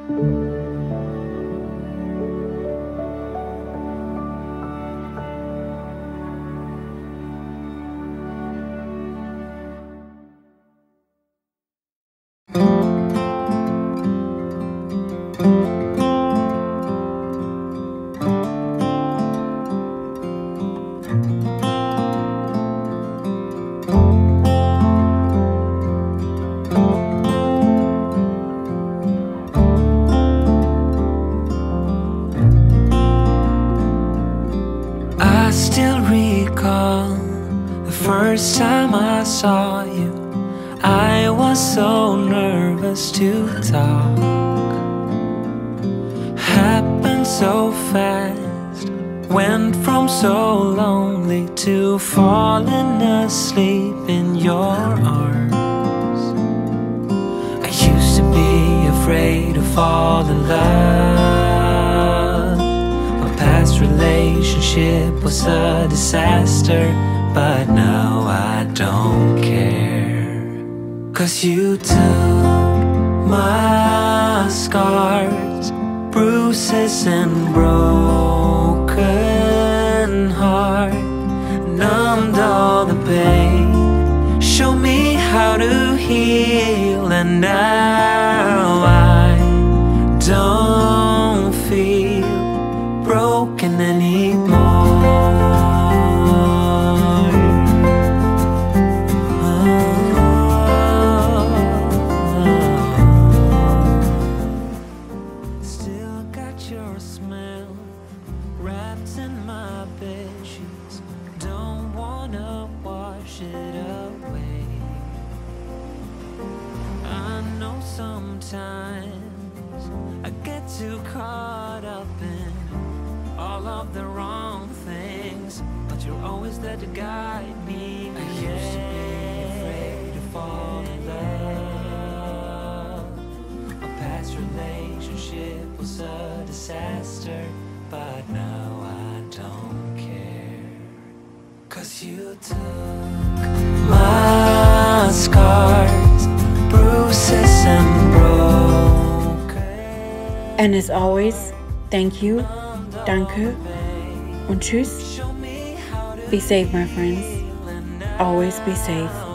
I still recall the first time I saw you. I was so nervous to talk. Happened so fast. Went from so lonely to falling asleep in your arms. I used to be afraid to fall in love. My past relationship was a disaster, but now I don't care. 'Cause you took my scars, bruises and broken heart, numbed all the pain, show me how to heal, and now I don't feel broken anymore. Still got your smell wrapped in my bedsheets. Don't wanna wash it away. I know sometimes I get too caught up in all of the wrong things, but you're always there to guide me. I used to be afraid to fall in love. A past relationship was a disaster, but now I don't care. 'Cause you took my scars, bruises and broken. And as always, thank you, danke und tschüss. Be safe, my friends. Always be safe.